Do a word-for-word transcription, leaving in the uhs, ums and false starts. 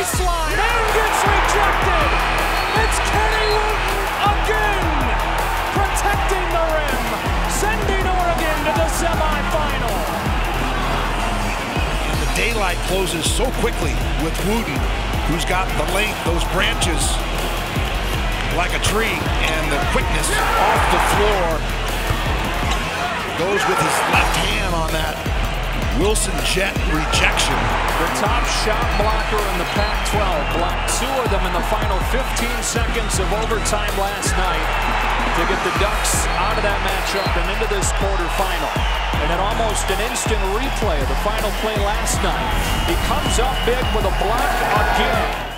baseline and gets rejected. It's Kenny Wooten again, protecting the rim, sending Oregon to the semifinal. And the daylight closes so quickly with Wooten, who's got the length, those branches like a tree, and the quickness off the floor. Goes with his left hand on that Wilson jet rejection. The top shot blocker in the Pac twelve blocked two of them in the final fifteen seconds of overtime last night to get the Ducks out of that matchup and into this quarterfinal. And then almost an instant replay of the final play last night. He comes up big with a block again.